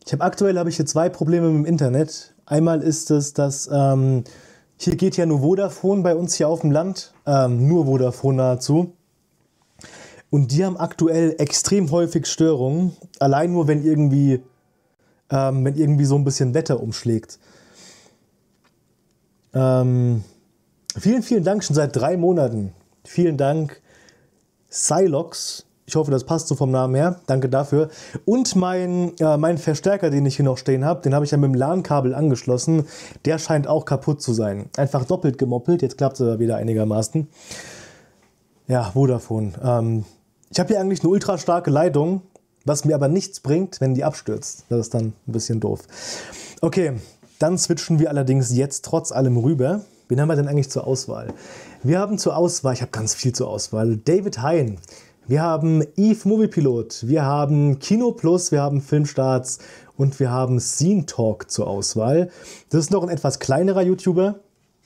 Aktuell habe ich hier zwei Probleme mit dem Internet. Einmal ist es, dass hier geht ja nur Vodafone bei uns hier auf dem Land, nur Vodafone nahezu. Und die haben aktuell extrem häufig Störungen, allein nur wenn irgendwie so ein bisschen Wetter umschlägt. Vielen, vielen Dank schon seit 3 Monaten. Vielen Dank, Silox. Ich hoffe, das passt so vom Namen her. Danke dafür. Und mein Verstärker, den ich hier noch stehen habe, den habe ich ja mit dem LAN-Kabel angeschlossen. Der scheint auch kaputt zu sein. Einfach doppelt gemoppelt. Jetzt klappt es aber wieder einigermaßen. Ja, Vodafone. Ich habe hier eigentlich eine ultra starke Leitung, was mir aber nichts bringt, wenn die abstürzt. Das ist dann ein bisschen doof. Okay, dann switchen wir allerdings jetzt trotz allem rüber. Wen haben wir denn eigentlich zur Auswahl? Wir haben zur Auswahl, ich habe ganz viel zur Auswahl, David Hein. Wir haben Eve Moviepilot, wir haben Kino Plus, wir haben Filmstarts und wir haben Scene Talk zur Auswahl. Das ist noch ein etwas kleinerer YouTuber,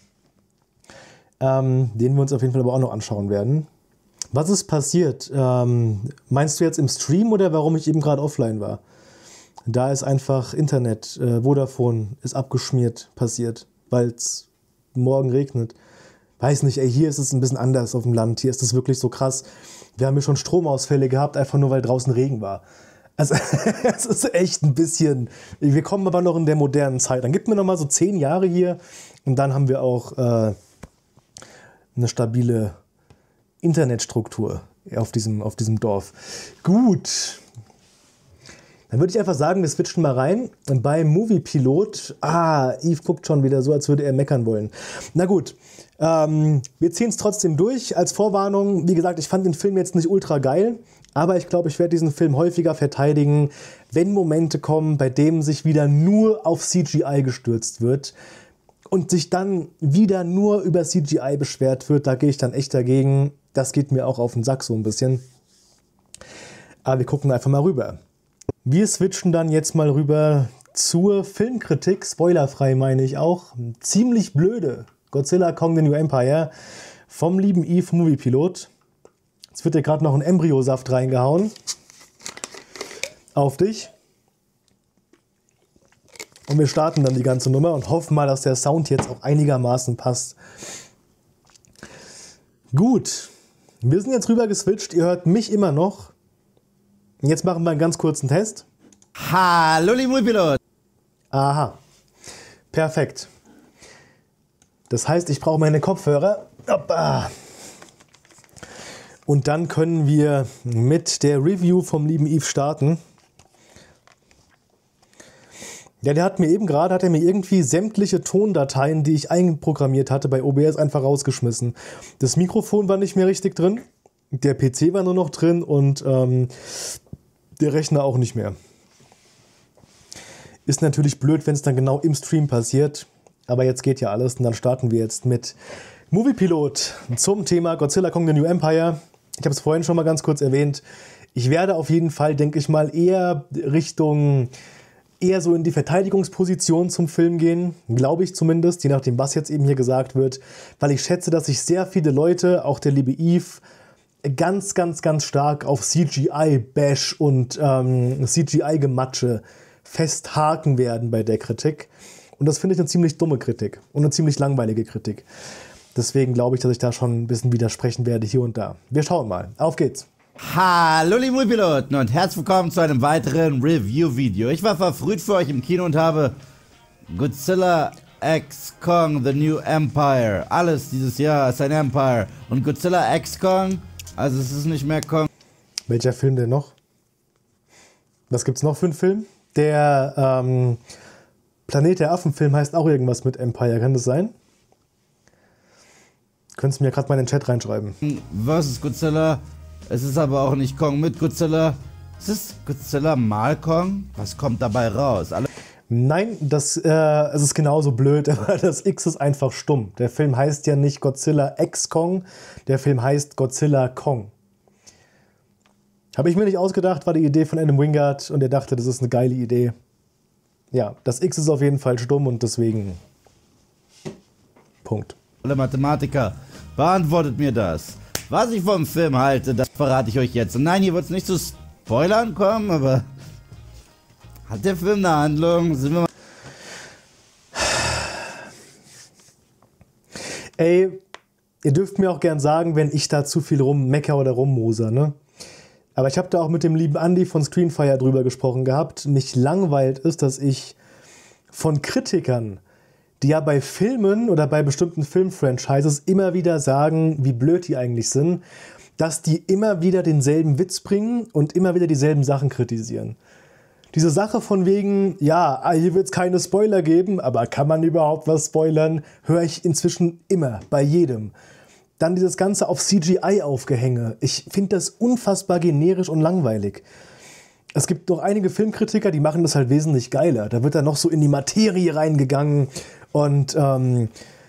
den wir uns auf jeden Fall aber auch noch anschauen werden. Was ist passiert? Meinst du jetzt im Stream oder warum ich eben gerade offline war? Da ist einfach Internet, Vodafone ist abgeschmiert passiert, weil es morgen regnet. Weiß nicht, ey, hier ist es ein bisschen anders auf dem Land. Hier ist es wirklich so krass. Wir haben hier schon Stromausfälle gehabt, einfach nur weil draußen Regen war. Also es ist echt ein bisschen... Wir kommen aber noch in der modernen Zeit. Dann gibt mir noch mal so 10 Jahre hier und dann haben wir auch eine stabile Internetstruktur auf diesem Dorf. Gut. Dann würde ich einfach sagen, wir switchen mal rein. Und bei Moviepilot... Eve guckt schon wieder so, als würde er meckern wollen. Na gut. Wir ziehen es trotzdem durch. Als Vorwarnung, wie gesagt, ich fand den Film jetzt nicht ultra geil, aber ich glaube, ich werde diesen Film häufiger verteidigen, wenn Momente kommen, bei denen sich wieder nur auf CGI gestürzt wird und sich dann wieder nur über CGI beschwert wird. Da gehe ich dann echt dagegen. Das geht mir auch auf den Sack so ein bisschen. Aber wir gucken einfach mal rüber. Wir switchen dann jetzt mal rüber zur Filmkritik, spoilerfrei meine ich auch. Ziemlich blöde. Godzilla Kong The New Empire vom lieben Eve Moviepilot. Jetzt wird dir gerade noch ein Embryosaft reingehauen. Auf dich. Und wir starten dann die ganze Nummer und hoffen mal, dass der Sound jetzt auch einigermaßen passt. Gut. Wir sind jetzt rüber geswitcht. Ihr hört mich immer noch. Und jetzt machen wir einen ganz kurzen Test. Hallo, liebe Moviepilot. Aha. Perfekt. Das heißt, ich brauche meine Kopfhörer. Und dann können wir mit der Review vom lieben Eve starten. Ja, der hat mir irgendwie sämtliche Tondateien, die ich einprogrammiert hatte, bei OBS einfach rausgeschmissen. Das Mikrofon war nicht mehr richtig drin, der PC war nur noch drin und der Rechner auch nicht mehr. Ist natürlich blöd, wenn es dann genau im Stream passiert. Aber jetzt geht ja alles und dann starten wir jetzt mit Moviepilot zum Thema Godzilla Kong The New Empire. Ich habe es vorhin schon mal ganz kurz erwähnt. Ich werde auf jeden Fall, denke ich mal, eher so in die Verteidigungsposition zum Film gehen. Glaube ich zumindest, je nachdem, was jetzt eben hier gesagt wird. Weil ich schätze, dass sich sehr viele Leute, auch der liebe Eve, ganz, ganz, ganz stark auf CGI-Bash und CGI-Gematsche festhaken werden bei der Kritik. Und das finde ich eine ziemlich dumme Kritik und eine ziemlich langweilige Kritik. Deswegen glaube ich, dass ich da schon ein bisschen widersprechen werde hier und da. Wir schauen mal. Auf geht's. Hallo, liebe Moviepilot und herzlich willkommen zu einem weiteren Review-Video. Ich war verfrüht für euch im Kino und habe Godzilla X Kong The New Empire. Alles dieses Jahr ist ein Empire. Und Godzilla X Kong, also es ist nicht mehr Kong. Welcher Film denn noch? Was gibt's noch für einen Film? Der Planet der Affen-Film heißt auch irgendwas mit Empire, kann das sein? Könntest du mir gerade mal in den Chat reinschreiben. Was ist Godzilla? Es ist aber auch nicht Kong mit Godzilla. Es ist Godzilla mal Kong? Was kommt dabei raus? Nein, es ist genauso blöd, aber das X ist einfach stumm. Der Film heißt ja nicht Godzilla X Kong, der Film heißt Godzilla Kong. Habe ich mir nicht ausgedacht, war die Idee von Adam Wingard und er dachte, das ist eine geile Idee. Ja, das X ist auf jeden Fall stumm und deswegen Punkt. Alle Mathematiker, beantwortet mir das. Was ich vom Film halte, das verrate ich euch jetzt. Und nein, hier wird es nicht zu Spoilern kommen, aber Hat der Film eine Handlung? Sind wir mal Ey, ihr dürft mir auch gern sagen, wenn ich da zu viel rummecker oder rummoser, ne? Aber ich habe da auch mit dem lieben Andi von Screenfire drüber gesprochen gehabt. Mich langweilt es, dass ich von Kritikern, die ja bei Filmen oder bei bestimmten Filmfranchises immer wieder sagen, wie blöd die eigentlich sind, dass die immer wieder denselben Witz bringen und immer wieder dieselben Sachen kritisieren. Diese Sache von wegen, ja, hier wird es keine Spoiler geben, aber kann man überhaupt was spoilern, höre ich inzwischen immer, bei jedem. Dann dieses Ganze auf CGI-Aufgehänge. Ich finde das unfassbar generisch und langweilig. Es gibt noch einige Filmkritiker, die machen das halt wesentlich geiler. Da wird dann noch so in die Materie reingegangen und ich habe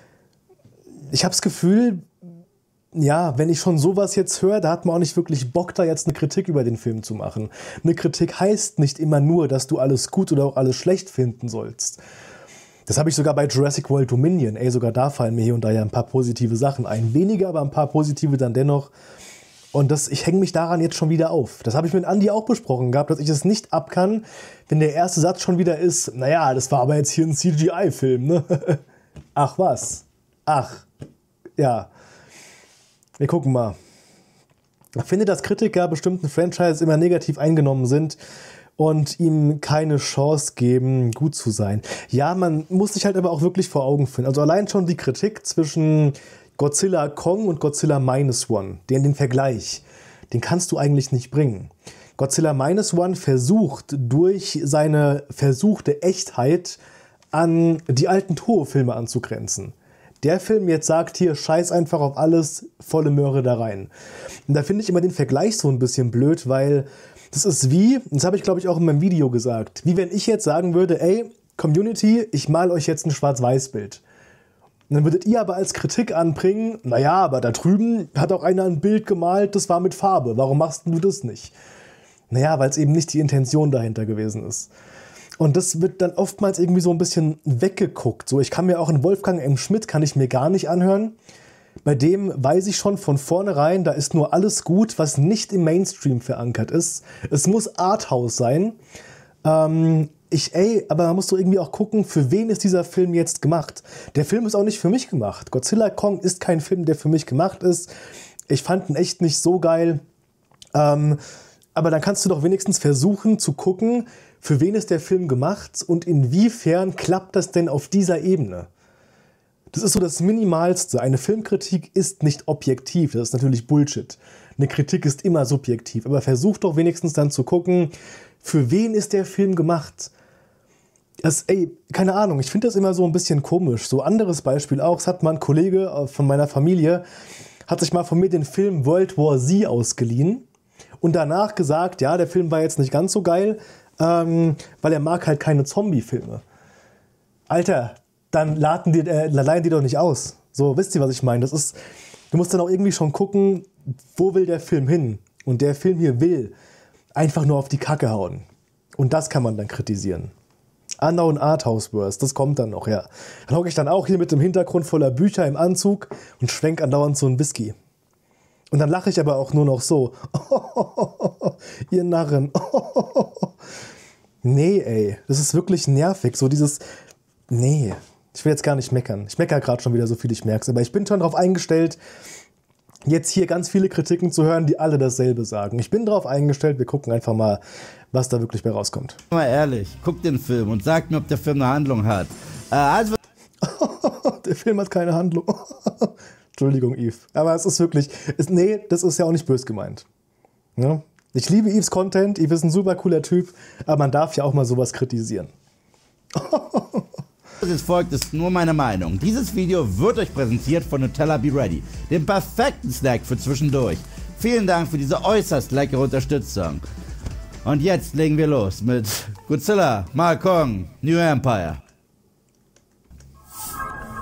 das Gefühl, ja, wenn ich schon sowas jetzt höre, da hat man auch nicht wirklich Bock, da jetzt eine Kritik über den Film zu machen. Eine Kritik heißt nicht immer nur, dass du alles gut oder auch alles schlecht finden sollst. Das habe ich sogar bei Jurassic World Dominion. Ey, sogar da fallen mir hier und da ja ein paar positive Sachen ein. Weniger, aber ein paar positive dann dennoch. Und ich hänge mich daran jetzt schon wieder auf. Das habe ich mit Andi auch besprochen gehabt, dass ich es nicht ab kann, wenn der erste Satz schon wieder ist, naja, das war aber jetzt hier ein CGI-Film, ne? Ach was? Ach, ja. Wir gucken mal. Ich finde, dass Kritiker bestimmten Franchises immer negativ eingenommen sind und ihm keine Chance geben, gut zu sein. Ja, man muss sich halt aber auch wirklich vor Augen führen. Also allein schon die Kritik zwischen Godzilla Kong und Godzilla Minus One, den Vergleich, den kannst du eigentlich nicht bringen. Godzilla Minus One versucht durch seine versuchte Echtheit an die alten Toho-Filme anzugrenzen. Der Film jetzt sagt hier, scheiß einfach auf alles, volle Möhre da rein. Und da finde ich immer den Vergleich so ein bisschen blöd, weil das ist wie, das habe ich glaube ich auch in meinem Video gesagt, wie wenn ich jetzt sagen würde, ey, Community, ich mal euch jetzt ein Schwarz-Weiß-Bild. Und dann würdet ihr aber als Kritik anbringen, naja, aber da drüben hat auch einer ein Bild gemalt, das war mit Farbe, warum machst du das nicht? Naja, weil es eben nicht die Intention dahinter gewesen ist. Und das wird dann oftmals irgendwie so ein bisschen weggeguckt. So, ich kann mir auch einen Wolfgang M. Schmidt kann ich mir gar nicht anhören. Bei dem weiß ich schon von vornherein, da ist nur alles gut, was nicht im Mainstream verankert ist. Es muss Arthouse sein. Aber man muss doch irgendwie auch gucken, für wen ist dieser Film jetzt gemacht. Der Film ist auch nicht für mich gemacht. Godzilla Kong ist kein Film, der für mich gemacht ist. Ich fand ihn echt nicht so geil. Aber dann kannst du doch wenigstens versuchen zu gucken, für wen ist der Film gemacht und inwiefern klappt das denn auf dieser Ebene? Das ist so das Minimalste. Eine Filmkritik ist nicht objektiv. Das ist natürlich Bullshit. Eine Kritik ist immer subjektiv. Aber versuch doch wenigstens dann zu gucken, für wen ist der Film gemacht? Keine Ahnung, ich finde das immer so ein bisschen komisch. So anderes Beispiel auch, es hat mal ein Kollege von meiner Familie, hat sich mal von mir den Film World War Z ausgeliehen und danach gesagt, ja, der Film war jetzt nicht ganz so geil, weil er mag halt keine Zombie-Filme. Alter, dann leihen die doch nicht aus. So, wisst ihr, was ich meine? Du musst dann auch irgendwie schon gucken, wo will der Film hin? Und der Film hier will einfach nur auf die Kacke hauen. Und das kann man dann kritisieren. Unknown Arthouse-Verse, das kommt dann noch, ja. Dann hocke ich dann auch hier mit dem Hintergrund voller Bücher im Anzug und schwenk andauernd so ein Whisky. Und dann lache ich aber auch nur noch so. Ihr Narren. Nee, ey, das ist wirklich nervig. So dieses, nee, ich will jetzt gar nicht meckern. Ich meckere gerade schon wieder so viel, ich merke es. Aber ich bin schon darauf eingestellt, jetzt hier ganz viele Kritiken zu hören, die alle dasselbe sagen. Ich bin darauf eingestellt, wir gucken einfach mal, was da wirklich bei rauskommt. Mal ehrlich, guck den Film und sag mir, ob der Film eine Handlung hat. Der Film hat keine Handlung. Entschuldigung, Yves. Aber es ist wirklich, das ist ja auch nicht böse gemeint. Ja? Ich liebe Yves Content, Yves ist ein super cooler Typ, aber man darf ja auch mal sowas kritisieren. Was jetzt folgt, ist nur meine Meinung. Dieses Video wird euch präsentiert von Nutella Be Ready, dem perfekten Snack für zwischendurch. Vielen Dank für diese äußerst leckere Unterstützung. Und jetzt legen wir los mit Godzilla, Mal Kong, New Empire.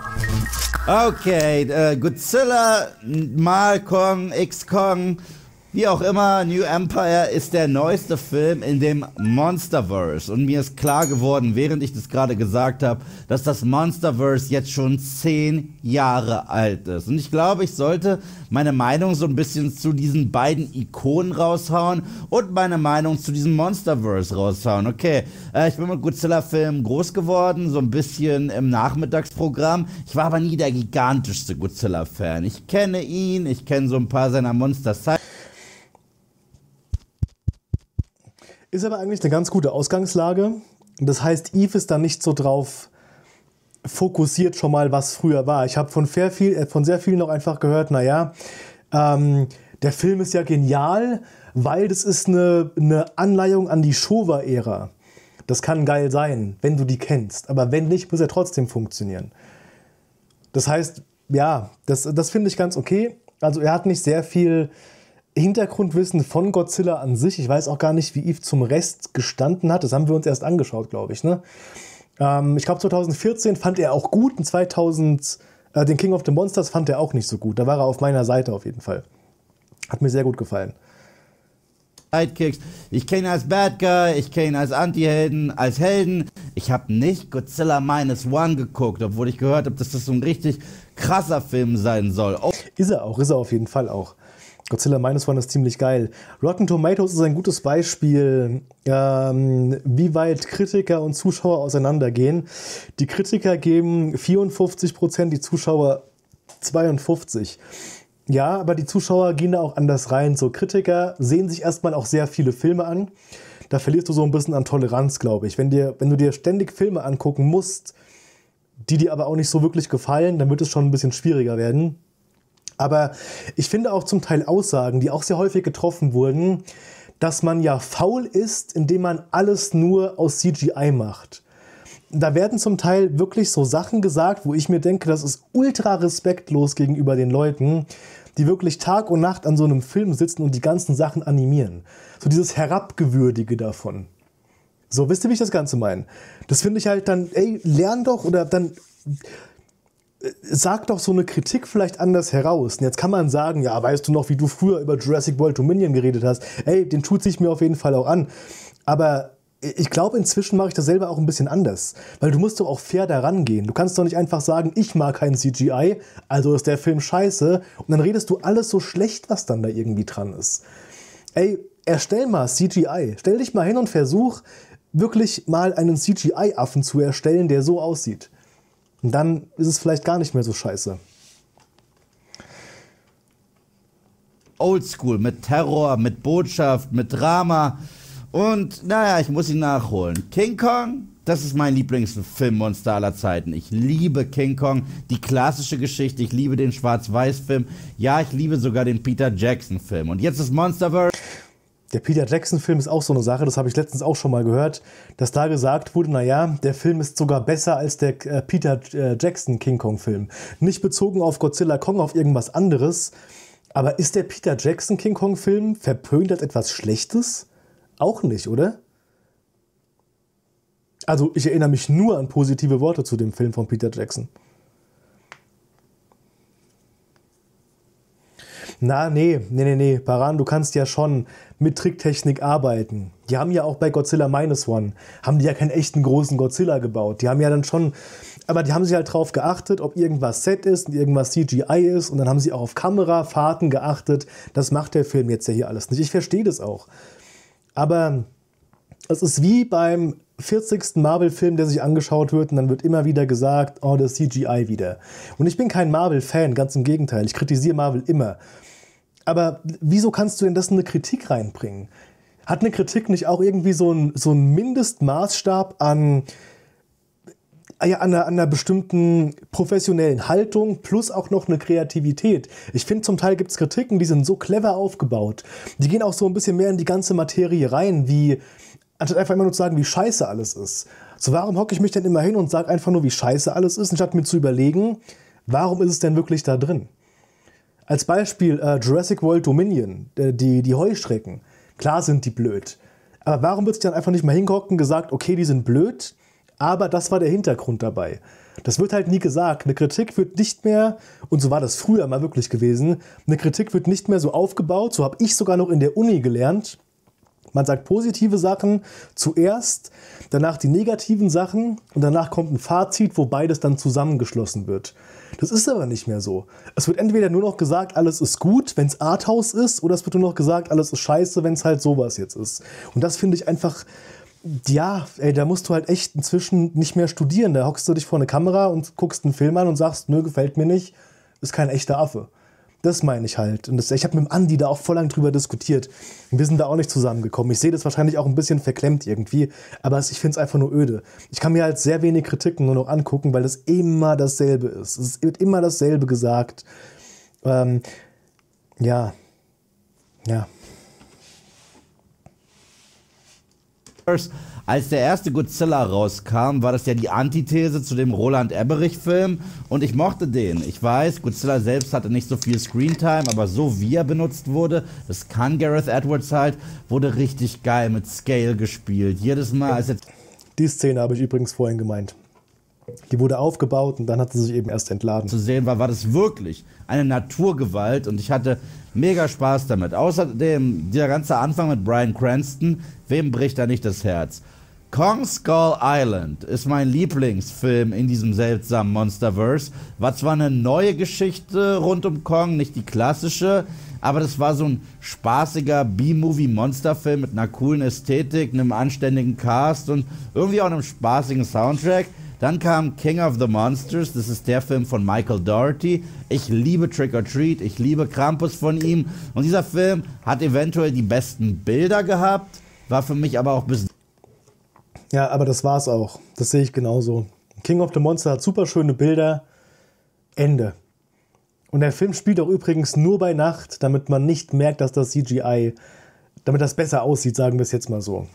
Okay, Godzilla, Mal Kong, X-Kong Wie auch immer, New Empire ist der neueste Film in dem Monsterverse. Und mir ist klar geworden, während ich das gerade gesagt habe, dass das Monsterverse jetzt schon 10 Jahre alt ist. Und ich glaube, ich sollte meine Meinung so ein bisschen zu diesen beiden Ikonen raushauen und meine Meinung zu diesem Monsterverse raushauen. Okay, ich bin mit Godzilla-Filmen groß geworden, so ein bisschen im Nachmittagsprogramm. Ich war aber nie der gigantischste Godzilla-Fan. Ich kenne ihn, ich kenne so ein paar seiner Monster-Side. Ist aber eigentlich eine ganz gute Ausgangslage. Das heißt, Eve ist da nicht so drauf fokussiert schon mal, was früher war. Ich habe von sehr vielen noch einfach gehört, naja, der Film ist ja genial, weil das ist eine Anleihung an die Showa-Ära. Das kann geil sein, wenn du die kennst. Aber wenn nicht, muss er trotzdem funktionieren. Das heißt, ja, das finde ich ganz okay. Also er hat nicht sehr viel Hintergrundwissen von Godzilla an sich. Ich weiß auch gar nicht, wie Eve zum Rest gestanden hat. Das haben wir uns erst angeschaut, glaube ich. Ne? Ich glaube 2014 fand er auch gut. Und den King of the Monsters fand er auch nicht so gut. Da war er auf meiner Seite auf jeden Fall. Hat mir sehr gut gefallen. Sidekicks. Ich kenne ihn als Bad Guy, ich kenne ihn als Anti-Helden, als Helden. Ich habe nicht Godzilla Minus One geguckt, obwohl ich gehört habe, dass das so ein richtig krasser Film sein soll. Oh. Ist er auf jeden Fall auch. Godzilla Minus One ist ziemlich geil. Rotten Tomatoes ist ein gutes Beispiel, wie weit Kritiker und Zuschauer auseinandergehen. Die Kritiker geben 54%, die Zuschauer 52%. Ja, aber die Zuschauer gehen da auch anders rein. So, Kritiker sehen sich erstmal auch sehr viele Filme an. Da verlierst du so ein bisschen an Toleranz, glaube ich. Wenn du dir ständig Filme angucken musst, die dir aber auch nicht so wirklich gefallen, dann wird es schon ein bisschen schwieriger werden. Aber ich finde auch zum Teil Aussagen, die auch sehr häufig getroffen wurden, dass man ja faul ist, indem man alles nur aus CGI macht. Da werden zum Teil wirklich so Sachen gesagt, wo ich mir denke, das ist ultra respektlos gegenüber den Leuten, die wirklich Tag und Nacht an so einem Film sitzen und die ganzen Sachen animieren. So dieses Herabgewürdige davon. So, wisst ihr, wie ich das Ganze meine? Das finde ich halt dann, ey, lern doch oder dann sag doch so eine Kritik vielleicht anders heraus. Und jetzt kann man sagen, ja, weißt du noch, wie du früher über Jurassic World Dominion geredet hast? Ey, den tut sich mir auf jeden Fall auch an. Aber ich glaube, inzwischen mache ich das selber auch ein bisschen anders. Weil du musst doch auch fair daran gehen. Du kannst doch nicht einfach sagen, ich mag keinen CGI, also ist der Film scheiße. Und dann redest du alles so schlecht, was dann da irgendwie dran ist. Ey, erstell mal CGI. Stell dich mal hin und versuch, wirklich mal einen CGI-Affen zu erstellen, der so aussieht. Und dann ist es vielleicht gar nicht mehr so scheiße. Oldschool, mit Terror, mit Botschaft, mit Drama. Und naja, ich muss ihn nachholen. King Kong, das ist mein Lieblingsfilmmonster aller Zeiten. Ich liebe King Kong, die klassische Geschichte. Ich liebe den Schwarz-Weiß-Film. Ja, ich liebe sogar den Peter Jackson-Film. Und jetzt ist Monsterverse. Der Peter Jackson-Film ist auch so eine Sache, das habe ich letztens auch schon mal gehört, dass da gesagt wurde, naja, der Film ist sogar besser als der Peter Jackson King Kong-Film. Nicht bezogen auf Godzilla Kong, auf irgendwas anderes. Aber ist der Peter Jackson King Kong-Film verpönt als etwas Schlechtes? Auch nicht, oder? Also ich erinnere mich nur an positive Worte zu dem Film von Peter Jackson. Na, nee, Baran, du kannst ja schon mit Tricktechnik arbeiten. Die haben ja auch bei Godzilla Minus One, haben die ja keinen echten großen Godzilla gebaut. Die haben ja dann schon, aber die haben sich halt drauf geachtet, ob irgendwas Set ist und irgendwas CGI ist. Und dann haben sie auch auf Kamerafahrten geachtet. Das macht der Film jetzt ja hier alles nicht. Ich verstehe das auch. Aber es ist wie beim 40. Marvel-Film, der sich angeschaut wird und dann wird immer wieder gesagt, oh, das CGI wieder. Und ich bin kein Marvel-Fan, ganz im Gegenteil. Ich kritisiere Marvel immer. Aber wieso kannst du denn das in eine Kritik reinbringen? Hat eine Kritik nicht auch irgendwie so ein Mindestmaßstab an einer bestimmten professionellen Haltung plus auch noch eine Kreativität? Ich finde, zum Teil gibt es Kritiken, die sind so clever aufgebaut. Die gehen auch so ein bisschen mehr in die ganze Materie rein, wie anstatt einfach immer nur zu sagen, wie scheiße alles ist. So, warum hocke ich mich denn immer hin und sage einfach nur, wie scheiße alles ist, anstatt mir zu überlegen, warum ist es denn wirklich da drin? Als Beispiel Jurassic World Dominion, die Heuschrecken. Klar sind die blöd. Aber warum wird sich dann einfach nicht mal hingeguckt und gesagt, okay, die sind blöd, Aber das war der Hintergrund dabei. Das wird halt nie gesagt. Eine Kritik wird nicht mehr, und so war das früher mal wirklich gewesen, eine Kritik wird nicht mehr so aufgebaut, so habe ich sogar noch in der Uni gelernt. Man sagt positive Sachen zuerst, danach die negativen Sachen und danach kommt ein Fazit, wo beides dann zusammengeschlossen wird. Das ist aber nicht mehr so. Es wird entweder nur noch gesagt, alles ist gut, wenn es Arthouse ist, oder es wird nur noch gesagt, alles ist scheiße, wenn es halt sowas jetzt ist. Und das finde ich einfach, ja, ey, da musst du halt echt inzwischen nicht mehr studieren. Da hockst du dich vor eine Kamera und guckst einen Film an und sagst, nö, gefällt mir nicht, ist kein echter Affe. Das meine ich halt. Und ich habe mit dem Andi da auch voll lang drüber diskutiert. Und wir sind da auch nicht zusammengekommen. Ich sehe das wahrscheinlich auch ein bisschen verklemmt irgendwie. Aber ich finde es einfach nur öde. Ich kann mir halt sehr wenig Kritiken nur noch angucken, weil das immer dasselbe ist. Es wird immer dasselbe gesagt. Ja. Als der erste Godzilla rauskam, war das ja die Antithese zu dem Roland Emmerich-Film und ich mochte den. Ich weiß, Godzilla selbst hatte nicht so viel Screentime, aber so wie er benutzt wurde, das kann Gareth Edwards halt, wurde richtig geil mit Scale gespielt. Jedes Mal, als jetzt... Die Szene habe ich übrigens vorhin gemeint. Die wurde aufgebaut und dann hat sie sich eben erst entladen. Zu sehen war das wirklich eine Naturgewalt und ich hatte mega Spaß damit. Außerdem, der ganze Anfang mit Bryan Cranston, wem bricht da nicht das Herz? Kong Skull Island ist mein Lieblingsfilm in diesem seltsamen Monsterverse. War zwar eine neue Geschichte rund um Kong, nicht die klassische, aber das war so ein spaßiger B-Movie-Monsterfilm mit einer coolen Ästhetik, einem anständigen Cast und irgendwie auch einem spaßigen Soundtrack. Dann kam King of the Monsters, das ist der Film von Michael Dougherty. Ich liebe Trick or Treat, ich liebe Krampus von ihm. Und dieser Film hat eventuell die besten Bilder gehabt, war für mich aber auch bis... Ja, aber das war's auch. Das sehe ich genauso. King of the Monster hat super schöne Bilder. Ende. Und der Film spielt auch übrigens nur bei Nacht, damit man nicht merkt, dass das CGI, damit das besser aussieht, sagen wir es jetzt mal so.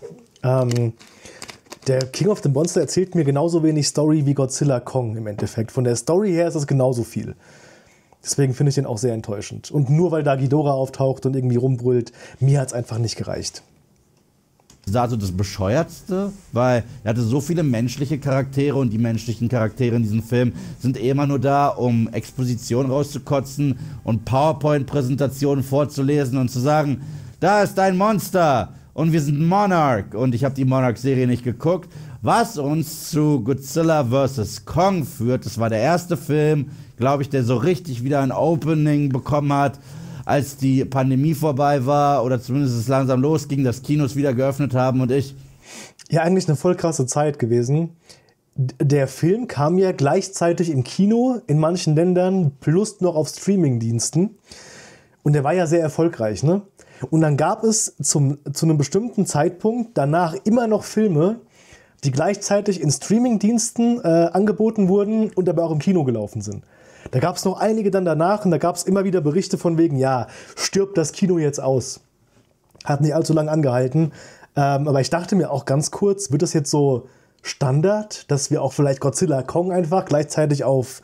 Der King of the Monster erzählt mir genauso wenig Story wie Godzilla Kong im Endeffekt. Von der Story her ist das genauso viel. Deswegen finde ich den auch sehr enttäuschend. Und nur weil da Ghidorah auftaucht und irgendwie rumbrüllt, mir hat es einfach nicht gereicht. Das war so das Bescheuertste, weil er hatte so viele menschliche Charaktere und die menschlichen Charaktere in diesem Film sind immer nur da, um Exposition rauszukotzen und PowerPoint-Präsentationen vorzulesen und zu sagen, da ist ein Monster und wir sind Monarch und ich habe die Monarch-Serie nicht geguckt, was uns zu Godzilla vs. Kong führt. Das war der erste Film, glaube ich, der so richtig wieder ein Opening bekommen hat, als die Pandemie vorbei war oder zumindest es langsam losging, dass Kinos wieder geöffnet haben und ich... Ja, eigentlich eine voll krasse Zeit gewesen. Der Film kam ja gleichzeitig im Kino in manchen Ländern plus noch auf Streamingdiensten. Und der war ja sehr erfolgreich, ne? Und dann gab es zu einem bestimmten Zeitpunkt danach immer noch Filme, die gleichzeitig in Streamingdiensten angeboten wurden und aber auch im Kino gelaufen sind. Da gab es noch einige dann danach und da gab es immer wieder Berichte von wegen, ja, stirbt das Kino jetzt aus. Hat nicht allzu lange angehalten. Aber ich dachte mir auch ganz kurz, wird das jetzt so Standard, dass wir auch vielleicht Godzilla Kong einfach gleichzeitig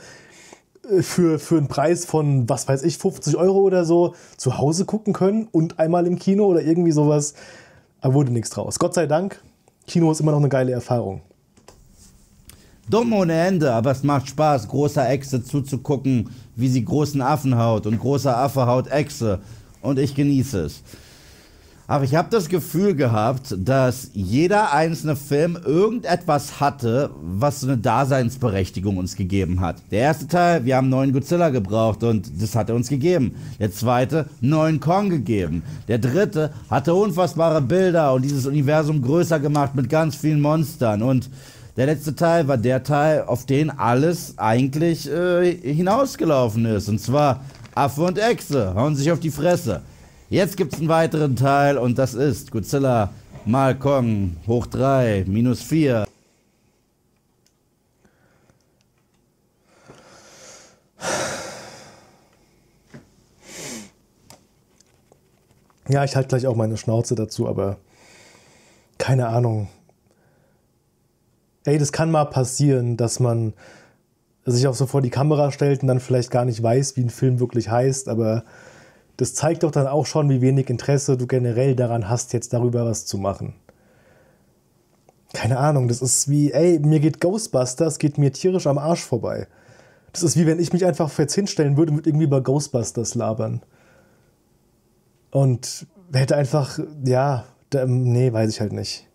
für einen Preis von, was weiß ich, 50 € oder so zu Hause gucken können und einmal im Kino oder irgendwie sowas. Aber wurde nichts draus. Gott sei Dank, Kino ist immer noch eine geile Erfahrung. Dumm ohne Ende, aber es macht Spaß, großer Echse zuzugucken, wie sie großen Affen haut und großer Affe haut Echse und ich genieße es. Aber ich habe das Gefühl gehabt, dass jeder einzelne Film irgendetwas hatte, was so eine Daseinsberechtigung uns gegeben hat. Der erste Teil, wir haben einen neuen Godzilla gebraucht und das hat er uns gegeben. Der zweite, einen neuen Kong gegeben. Der dritte hatte unfassbare Bilder und dieses Universum größer gemacht mit ganz vielen Monstern. Und der letzte Teil war der Teil, auf den alles eigentlich hinausgelaufen ist. Und zwar Affe und Echse hauen sich auf die Fresse. Jetzt gibt es einen weiteren Teil und das ist Godzilla mal Kong hoch 3 minus 4. Ja, ich halte gleich auch meine Schnauze dazu, aber keine Ahnung. Ey, das kann mal passieren, dass man sich auch so vor die Kamera stellt und dann vielleicht gar nicht weiß, wie ein Film wirklich heißt, aber das zeigt doch dann auch schon, wie wenig Interesse du generell daran hast, jetzt darüber was zu machen. keine Ahnung, das ist wie, ey, mir geht Ghostbusters, geht mir tierisch am Arsch vorbei. Das ist wie, wenn ich mich einfach jetzt hinstellen würde und irgendwie über Ghostbusters labern. Und hätte einfach, ja, nee, weiß ich halt nicht.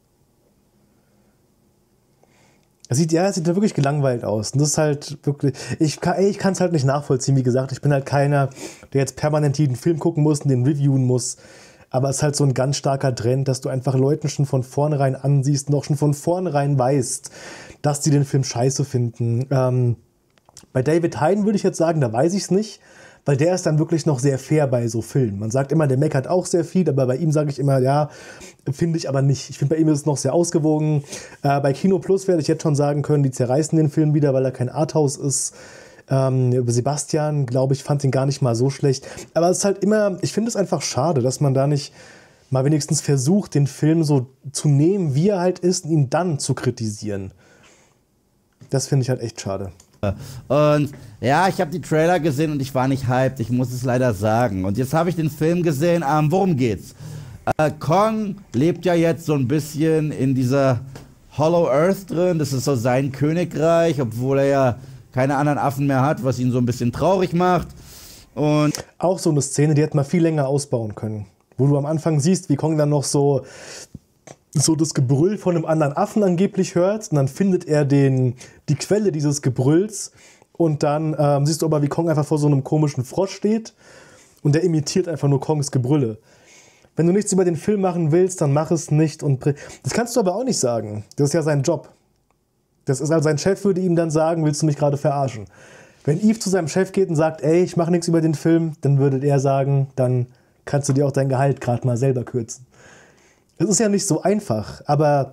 Es sieht da wirklich gelangweilt aus. Und das ist halt wirklich, ich kann es halt nicht nachvollziehen, wie gesagt. Ich bin halt keiner, der jetzt permanent jeden Film gucken muss und den reviewen muss. Aber es ist halt so ein ganz starker Trend, dass du einfach Leuten schon von vornherein ansiehst und auch schon von vornherein weißt, dass die den Film scheiße finden. Bei David Hein würde ich jetzt sagen, da weiß ich es nicht, weil der ist dann wirklich noch sehr fair bei so Filmen. Man sagt immer, der meckert auch sehr viel, aber bei ihm sage ich immer, ja, finde ich aber nicht. Ich finde, bei ihm ist es noch sehr ausgewogen. Bei Kino Plus werde ich jetzt schon sagen können, die zerreißen den Film wieder, weil er kein Arthouse ist. Sebastian, glaube ich, fand ihn gar nicht mal so schlecht. Aber es ist halt immer, ich finde es einfach schade, dass man da nicht mal wenigstens versucht, den Film so zu nehmen, wie er halt ist, und ihn dann zu kritisieren. Das finde ich halt echt schade. Und ja, ich habe die Trailer gesehen und ich war nicht hyped, ich muss es leider sagen. Und jetzt habe ich den Film gesehen, worum geht's? Kong lebt ja jetzt so ein bisschen in dieser Hollow Earth drin, das ist so sein Königreich, obwohl er ja keine anderen Affen mehr hat, was ihn so ein bisschen traurig macht. Und auch so eine Szene, die hätte man viel länger ausbauen können. Wo du am Anfang siehst, wie Kong dann noch so das Gebrüll von einem anderen Affen angeblich hört. Und dann findet er die Quelle dieses Gebrülls. Und dann siehst du aber, wie Kong einfach vor so einem komischen Frosch steht. Und der imitiert einfach nur Kongs Gebrülle. Wenn du nichts über den Film machen willst, dann mach es nicht. Das kannst du aber auch nicht sagen. Das ist ja sein Job. Das ist also, sein Chef würde ihm dann sagen, willst du mich gerade verarschen? Wenn Eve zu seinem Chef geht und sagt, ey, ich mache nichts über den Film, dann würde er sagen, dann kannst du dir auch dein Gehalt gerade mal selber kürzen. Es ist ja nicht so einfach, aber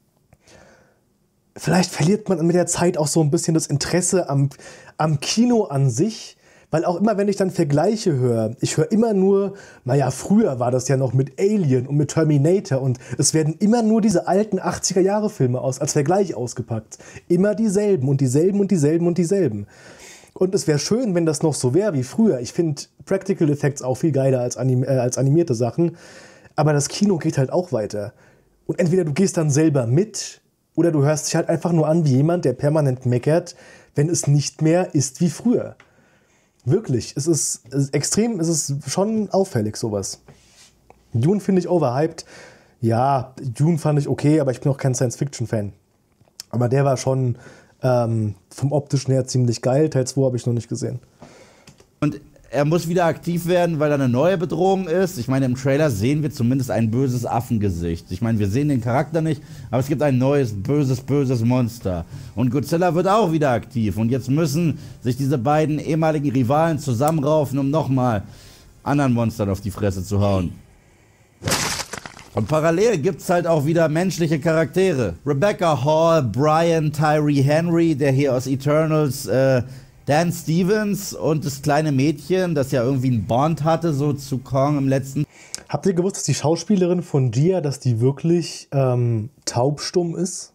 vielleicht verliert man mit der Zeit auch so ein bisschen das Interesse am Kino an sich, weil auch immer, wenn ich dann Vergleiche höre, ich höre immer nur, naja, früher war das ja noch mit Alien und mit Terminator und es werden immer nur diese alten 80er-Jahre-Filme als Vergleich ausgepackt. Immer dieselben und dieselben und dieselben und dieselben. Und es wäre schön, wenn das noch so wäre wie früher. Ich finde Practical Effects auch viel geiler als animierte Sachen. Aber das Kino geht halt auch weiter. Und entweder du gehst dann selber mit oder du hörst dich halt einfach nur an wie jemand, der permanent meckert, wenn es nicht mehr ist wie früher. Wirklich, es ist schon auffällig, sowas. Dune finde ich overhyped. Ja, Dune fand ich okay, aber ich bin auch kein Science-Fiction-Fan. Aber der war schon vom Optischen her ziemlich geil. Teil 2 habe ich noch nicht gesehen. Und er muss wieder aktiv werden, weil da eine neue Bedrohung ist. Ich meine, im Trailer sehen wir zumindest ein böses Affengesicht. Ich meine, wir sehen den Charakter nicht, aber es gibt ein neues, böses Monster. Und Godzilla wird auch wieder aktiv. Und jetzt müssen sich diese beiden ehemaligen Rivalen zusammenraufen, um nochmal anderen Monstern auf die Fresse zu hauen. Und parallel gibt es halt auch wieder menschliche Charaktere. Rebecca Hall, Brian Tyree Henry, der hier aus Eternals, Dan Stevens und das kleine Mädchen, das ja irgendwie einen Bond hatte, so zu Kong im letzten. Habt ihr gewusst, dass die Schauspielerin von Gia, dass die wirklich taubstumm ist?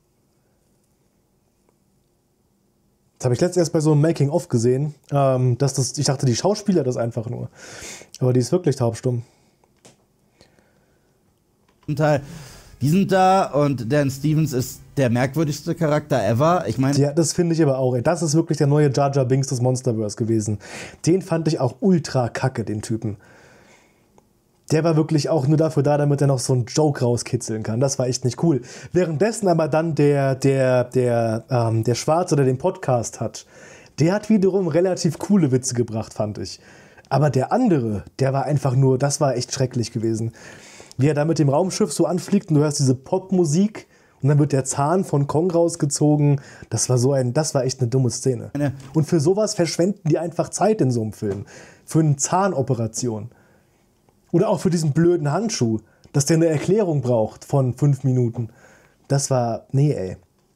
Das habe ich letztens erst bei so einem Making-of gesehen. Ich dachte, die Schauspieler das einfach nur. Aber die ist wirklich taubstumm. Teil. Die sind da und Dan Stevens ist der merkwürdigste Charakter ever. Ich meine, ja, das finde ich aber auch. Das ist wirklich der neue Jar Jar Binks des Monsterverse gewesen. Den fand ich auch ultra kacke, den Typen. Der war wirklich auch nur dafür da, damit er noch so einen Joke rauskitzeln kann. Das war echt nicht cool. Währenddessen aber dann der Schwarze, der den Podcast hat, der hat wiederum relativ coole Witze gebracht, fand ich. Aber der andere, der war einfach nur, das war echt schrecklich gewesen. Wie er da mit dem Raumschiff so anfliegt und du hörst diese Popmusik und dann wird der Zahn von Kong rausgezogen. Das war echt eine dumme Szene. Und für sowas verschwenden die einfach Zeit in so einem Film. Für eine Zahnoperation. Oder auch für diesen blöden Handschuh, dass der eine Erklärung braucht von 5 Minuten. Das war, nee, ey.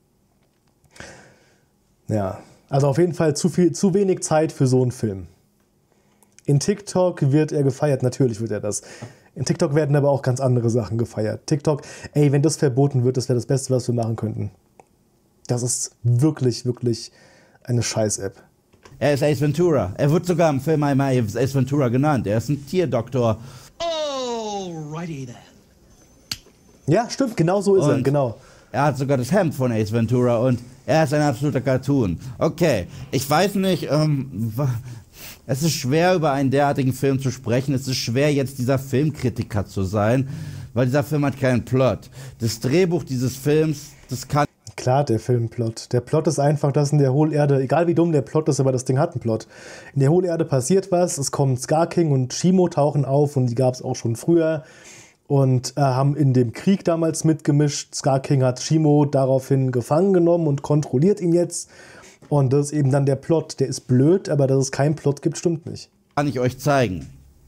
Ja, also auf jeden Fall zu wenig Zeit für so einen Film. In TikTok wird er gefeiert, natürlich wird er das. In TikTok werden aber auch ganz andere Sachen gefeiert. TikTok, ey, wenn das verboten wird, das wäre das Beste, was wir machen könnten. Das ist wirklich, wirklich eine Scheiß-App. Er ist Ace Ventura. Er wird sogar im Film einmal Ace Ventura genannt. Er ist ein Tierdoktor. Alrighty then. Ja, stimmt, genau so ist er, genau. Er hat sogar das Hemd von Ace Ventura und er ist ein absoluter Cartoon. Okay, ich weiß nicht, es ist schwer, über einen derartigen Film zu sprechen. Es ist schwer, jetzt dieser Filmkritiker zu sein, weil dieser Film hat keinen Plot. Das Drehbuch dieses Films, das kann... Klar, der Filmplot. Der Plot ist einfach, dass in der Hohlerde, egal wie dumm der Plot ist, aber das Ding hat einen Plot. In der Hohlerde passiert was, es kommt Scar King und Shimo tauchen auf und die gab es auch schon früher und haben in dem Krieg damals mitgemischt. Scar King hat Shimo daraufhin gefangen genommen und kontrolliert ihn jetzt. Und das ist eben dann der Plot. Der ist blöd, aber dass es keinen Plot gibt, stimmt nicht. Kann ich euch zeigen.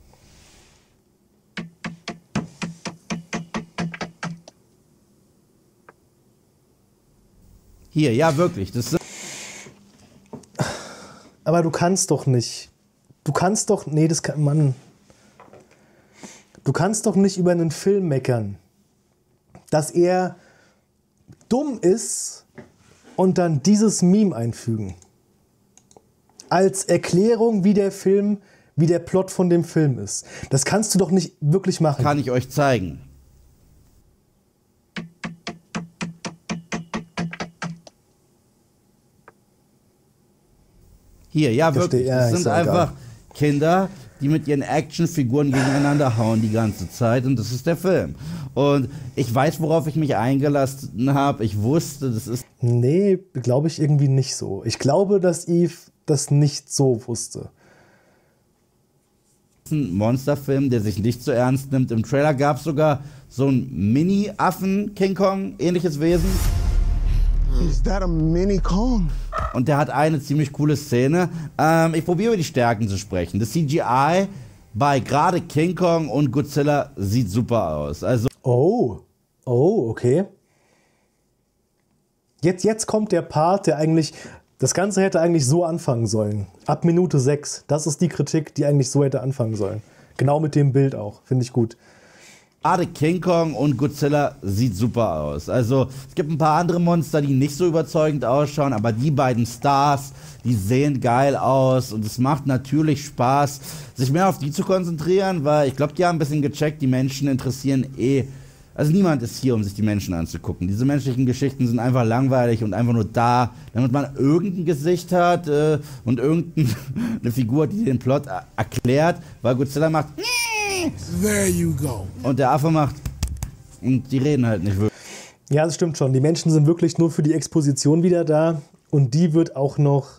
Hier, ja wirklich. Aber du kannst doch nicht. Du kannst doch. Nee, das kann. Mann. Du kannst doch nicht über einen Film meckern, dass er dumm ist und dann dieses Meme einfügen. Als Erklärung, wie der Film, wie der Plot von dem Film ist. Das kannst du doch nicht wirklich machen. Kann ich euch zeigen. Hier, ja wirklich. Das sind einfach Kinder, die mit ihren Actionfiguren gegeneinander hauen die ganze Zeit und das ist der Film. Und ich weiß, worauf ich mich eingelassen habe. Ich wusste, das ist... Nee, glaube ich irgendwie nicht so. Ich glaube, dass Eve das nicht so wusste. Ein Monsterfilm, der sich nicht so ernst nimmt. Im Trailer gab es sogar so einen Mini-Affen-King Kong, ähnliches Wesen. Is that a mini Kong? Und der hat eine ziemlich coole Szene. Ich probiere über die Stärken zu sprechen. Das CGI bei gerade King Kong und Godzilla sieht super aus. Also okay. Jetzt kommt der Part, der eigentlich... Das Ganze hätte eigentlich so anfangen sollen. Ab Minute 6. Das ist die Kritik, die eigentlich so hätte anfangen sollen. Genau mit dem Bild auch. Finde ich gut. Gerade King Kong und Godzilla sieht super aus. Also es gibt ein paar andere Monster, die nicht so überzeugend ausschauen, aber die beiden Stars, die sehen geil aus und es macht natürlich Spaß, sich mehr auf die zu konzentrieren, weil ich glaube, die haben ein bisschen gecheckt, die Menschen interessieren also niemand ist hier, um sich die Menschen anzugucken. Diese menschlichen Geschichten sind einfach langweilig und einfach nur da, damit man irgendein Gesicht hat und irgendeine Figur, die den Plot erklärt, weil Godzilla macht There you go. Und der Affe macht und die reden halt nicht wirklich. Ja, das stimmt schon. Die Menschen sind wirklich nur für die Exposition wieder da und die wird auch noch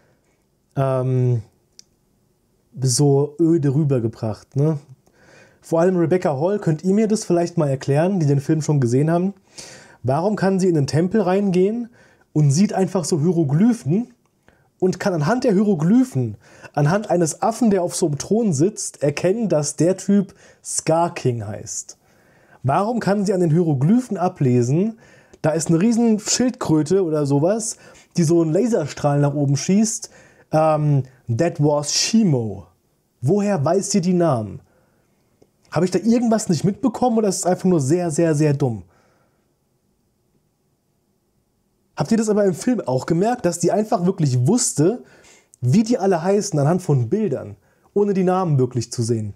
so öde rübergebracht, ne? Vor allem Rebecca Hall, könnt ihr mir das vielleicht mal erklären, die den Film schon gesehen haben? Warum kann sie in den Tempel reingehen und sieht einfach so Hieroglyphen und kann anhand der Hieroglyphen, anhand eines Affen, der auf so einem Thron sitzt, erkennen, dass der Typ Scar King heißt? Warum kann sie an den Hieroglyphen ablesen, da ist eine riesen Schildkröte oder sowas, die so einen Laserstrahl nach oben schießt, that was Shimo. Woher weiß sie die Namen? Habe ich da irgendwas nicht mitbekommen oder ist es einfach nur sehr, sehr, sehr dumm? Habt ihr das aber im Film auch gemerkt, dass die einfach wirklich wusste, wie die alle heißen anhand von Bildern, ohne die Namen wirklich zu sehen?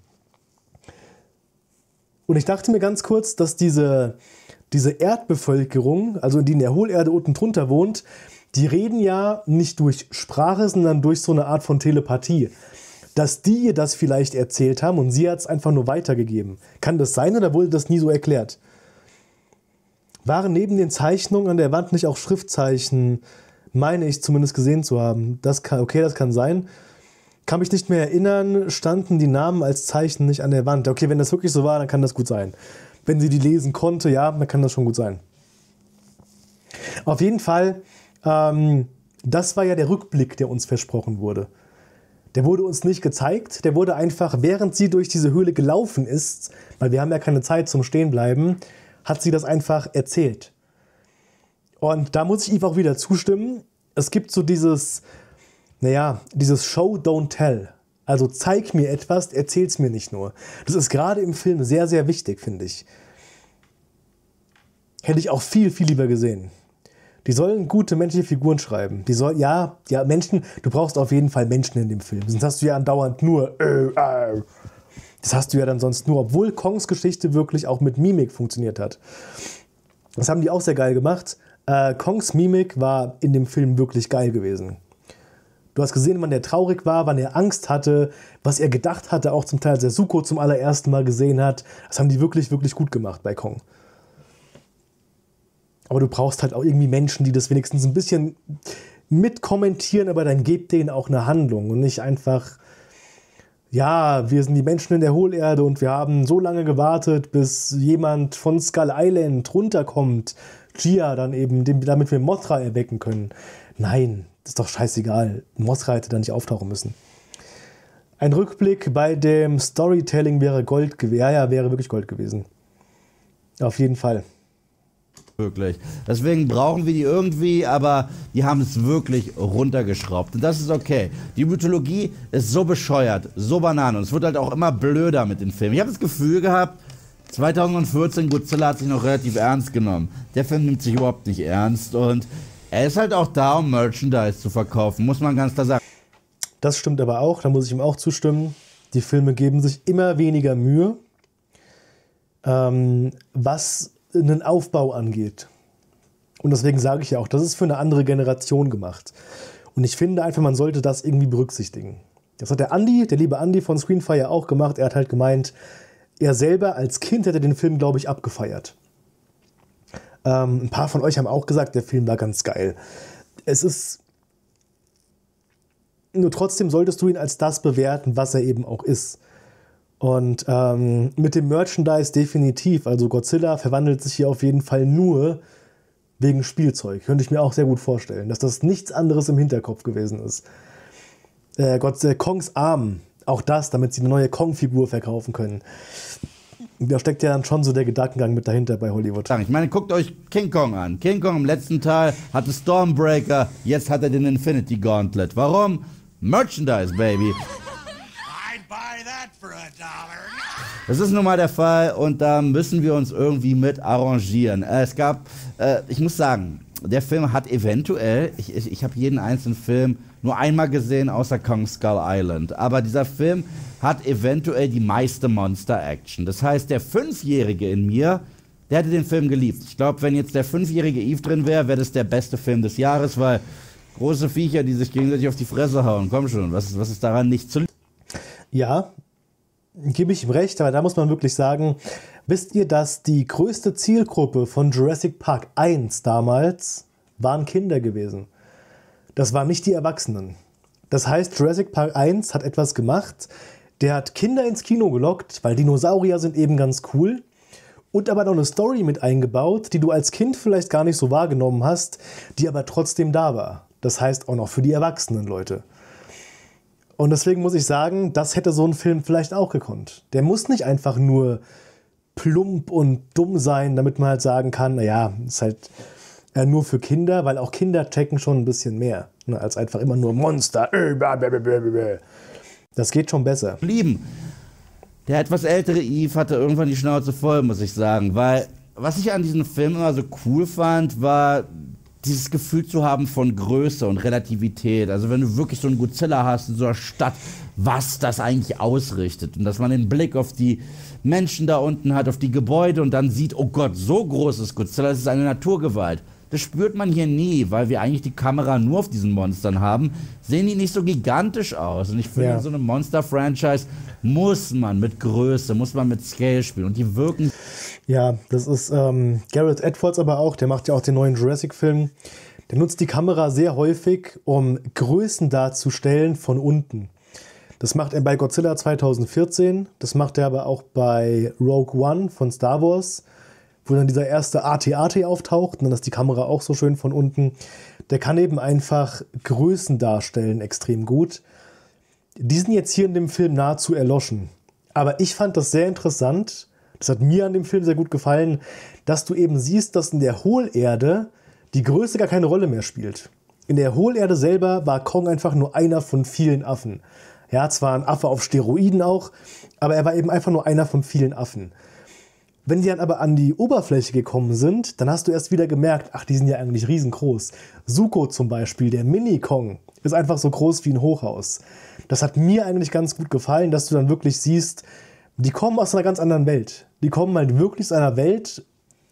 Und ich dachte mir ganz kurz, dass diese Erdbevölkerung, also die in der Hohlerde unten drunter wohnt, die reden ja nicht durch Sprache, sondern durch so eine Art von Telepathie. Dass die ihr das vielleicht erzählt haben und sie hat es einfach nur weitergegeben. Kann das sein oder wurde das nie so erklärt? Waren neben den Zeichnungen an der Wand nicht auch Schriftzeichen, meine ich zumindest gesehen zu haben? Das kann sein. Kann mich nicht mehr erinnern, standen die Namen als Zeichen nicht an der Wand. Okay, wenn das wirklich so war, dann kann das gut sein. Wenn sie die lesen konnte, ja, dann kann das schon gut sein. Auf jeden Fall, das war ja der Rückblick, der uns versprochen wurde. Der wurde uns nicht gezeigt, der wurde einfach, während sie durch diese Höhle gelaufen ist, weil wir haben ja keine Zeit zum Stehenbleiben, hat sie das einfach erzählt. Und da muss ich Eve auch wieder zustimmen. Es gibt so dieses Show, don't tell. Also zeig mir etwas, erzähl's mir nicht nur. Das ist gerade im Film sehr, sehr wichtig, finde ich. Hätte ich auch viel, viel lieber gesehen. Die sollen gute menschliche Figuren schreiben. Menschen, du brauchst auf jeden Fall Menschen in dem Film. Sonst hast du ja andauernd nur Das hast du ja dann sonst nur, obwohl Kongs Geschichte wirklich auch mit Mimik funktioniert hat. Das haben die auch sehr geil gemacht. Kongs Mimik war in dem Film wirklich geil gewesen. Du hast gesehen, wann der traurig war, wann er Angst hatte, was er gedacht hatte, auch zum Teil, als er Zuko zum allerersten Mal gesehen hat. Das haben die wirklich, wirklich gut gemacht bei Kong. Aber du brauchst halt auch irgendwie Menschen, die das wenigstens ein bisschen mitkommentieren, aber dann gebt denen auch eine Handlung und nicht einfach, ja, wir sind die Menschen in der Hohlerde und wir haben so lange gewartet, bis jemand von Skull Island runterkommt. Gia dann eben, damit wir Mothra erwecken können. Nein, das ist doch scheißegal. Mothra hätte da nicht auftauchen müssen. Ein Rückblick bei dem Storytelling wäre Gold gewesen. Ja, wäre wirklich Gold gewesen. Auf jeden Fall. Wirklich. Deswegen brauchen wir die irgendwie, aber die haben es wirklich runtergeschraubt. Und das ist okay. Die Mythologie ist so bescheuert, so Banane. Und es wird halt auch immer blöder mit den Filmen. Ich habe das Gefühl gehabt, 2014, Godzilla hat sich noch relativ ernst genommen. Der Film nimmt sich überhaupt nicht ernst und er ist halt auch da, um Merchandise zu verkaufen, muss man ganz klar sagen. Das stimmt aber auch, da muss ich ihm auch zustimmen. Die Filme geben sich immer weniger Mühe, was einen Aufbau angeht. Und deswegen sage ich ja auch, das ist für eine andere Generation gemacht. Und ich finde einfach, man sollte das irgendwie berücksichtigen. Das hat der liebe Andi von Screenfire auch gemacht. Er hat halt gemeint, er selber als Kind hätte den Film, glaube ich, abgefeiert. Ein paar von euch haben auch gesagt, der Film war ganz geil. Es ist... Nur trotzdem solltest du ihn als das bewerten, was er eben auch ist. Und mit dem Merchandise definitiv. Also Godzilla verwandelt sich hier auf jeden Fall nur wegen Spielzeug. Könnte ich mir auch sehr gut vorstellen, dass das nichts anderes im Hinterkopf gewesen ist. Kongs Arm, auch das, damit sie eine neue Kong-Figur verkaufen können. Da steckt ja dann schon so der Gedankengang mit dahinter bei Hollywood. Ich meine, guckt euch King Kong an. King Kong im letzten Teil hatte Stormbreaker, jetzt hat er den Infinity Gauntlet. Warum? Merchandise, baby. I'd buy that for $1. Das ist nun mal der Fall und da müssen wir uns irgendwie mit arrangieren. Ich muss sagen, der Film hat eventuell, ich habe jeden einzelnen Film nur einmal gesehen, außer Kong Skull Island, aber dieser Film hat eventuell die meiste Monster-Action. Das heißt, der 5-Jährige in mir, der hätte den Film geliebt. Ich glaube, wenn jetzt der 5-jährige Eve drin wäre, wäre das der beste Film des Jahres, weil große Viecher, die sich gegenseitig auf die Fresse hauen, komm schon, was ist daran nicht zu... Ja, gebe ich ihm recht, aber da muss man wirklich sagen, wisst ihr, dass die größte Zielgruppe von Jurassic Park 1 damals waren Kinder gewesen? Das waren nicht die Erwachsenen. Das heißt, Jurassic Park 1 hat etwas gemacht, der hat Kinder ins Kino gelockt, weil Dinosaurier sind eben ganz cool, und aber noch eine Story mit eingebaut, die du als Kind vielleicht gar nicht so wahrgenommen hast, die aber trotzdem da war. Das heißt auch noch für die erwachsenen Leute. Und deswegen muss ich sagen, das hätte so ein Film vielleicht auch gekonnt. Der muss nicht einfach nur plump und dumm sein, damit man halt sagen kann, naja, ist halt nur für Kinder, weil auch Kinder checken schon ein bisschen mehr, ne, als einfach immer nur Monster. Das geht schon besser. Lieben. Der etwas ältere Eve hatte irgendwann die Schnauze voll, muss ich sagen, weil was ich an diesem Film immer so cool fand, war dieses Gefühl zu haben von Größe und Relativität. Also wenn du wirklich so einen Godzilla hast in so einer Stadt, was das eigentlich ausrichtet. Und dass man den Blick auf die Menschen da unten hat, auf die Gebäude und dann sieht, oh Gott, so groß ist Godzilla, das ist eine Naturgewalt. Das spürt man hier nie, weil wir eigentlich die Kamera nur auf diesen Monstern haben. Sehen die nicht so gigantisch aus. Und ich finde, ja, in so einem Monster-Franchise muss man mit Größe, muss man mit Scale spielen. Und die wirken... Ja, das ist Gareth Edwards aber auch, der macht ja auch den neuen Jurassic-Film. Der nutzt die Kamera sehr häufig, um Größen darzustellen von unten. Das macht er bei Godzilla 2014, das macht er aber auch bei Rogue One von Star Wars, wo dann dieser erste AT-AT auftaucht und dann ist die Kamera auch so schön von unten. Der kann eben einfach Größen darstellen extrem gut. Die sind jetzt hier in dem Film nahezu erloschen. Aber ich fand das sehr interessant, das hat mir an dem Film sehr gut gefallen, dass du eben siehst, dass in der Hohlerde die Größe gar keine Rolle mehr spielt. In der Hohlerde selber war Kong einfach nur einer von vielen Affen. Ja, zwar ein Affe auf Steroiden auch, aber er war eben einfach nur einer von vielen Affen. Wenn die dann aber an die Oberfläche gekommen sind, dann hast du erst wieder gemerkt, ach, die sind ja eigentlich riesengroß. Zuko zum Beispiel, der Mini-Kong, ist einfach so groß wie ein Hochhaus. Das hat mir eigentlich ganz gut gefallen, dass du dann wirklich siehst, die kommen aus einer ganz anderen Welt. Die kommen halt wirklich aus einer Welt,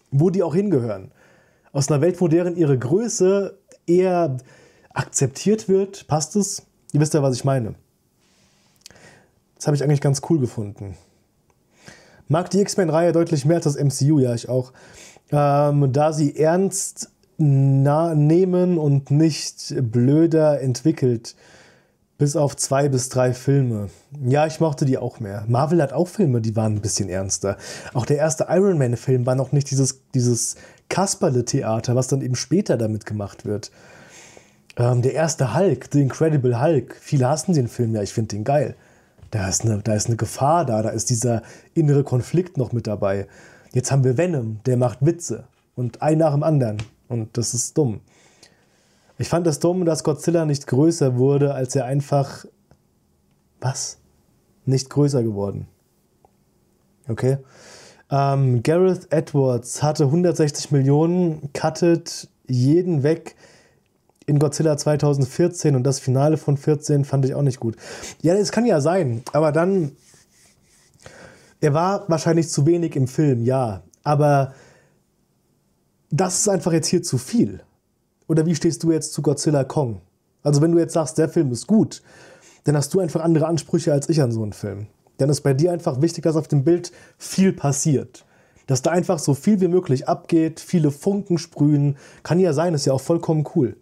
wo die auch hingehören. Aus einer Welt, wo deren ihre Größe eher akzeptiert wird. Passt es? Ihr wisst ja, was ich meine. Das habe ich eigentlich ganz cool gefunden. Mag die X-Men-Reihe deutlich mehr als das MCU, ja, ich auch. Da sie ernst nehmen und nicht blöder entwickelt. Bis auf 2 bis 3 Filme. Ja, ich mochte die auch mehr. Marvel hat auch Filme, die waren ein bisschen ernster. Auch der erste Iron Man-Film war noch nicht dieses Kasperle-Theater, was dann eben später damit gemacht wird. Der erste Hulk, The Incredible Hulk. Viele hassen den Film, ja, ich finde den geil. Da ist eine Gefahr da ist dieser innere Konflikt noch mit dabei. Jetzt haben wir Venom, der macht Witze. Und ein nach dem anderen. Und das ist dumm. Ich fand es dumm, dass Godzilla nicht größer wurde, als er einfach... Was? Nicht größer geworden. Okay. Gareth Edwards hatte 160 Millionen, cuttet jeden weg in Godzilla 2014 und das Finale von 14 fand ich auch nicht gut. Ja, das kann ja sein, aber dann... Er war wahrscheinlich zu wenig im Film, ja. Aber das ist einfach jetzt hier zu viel. Oder wie stehst du jetzt zu Godzilla Kong? Also wenn du jetzt sagst, der Film ist gut, dann hast du einfach andere Ansprüche als ich an so einen Film. Dann ist bei dir einfach wichtig, dass auf dem Bild viel passiert. Dass da einfach so viel wie möglich abgeht, viele Funken sprühen. Kann ja sein, ist ja auch vollkommen cool.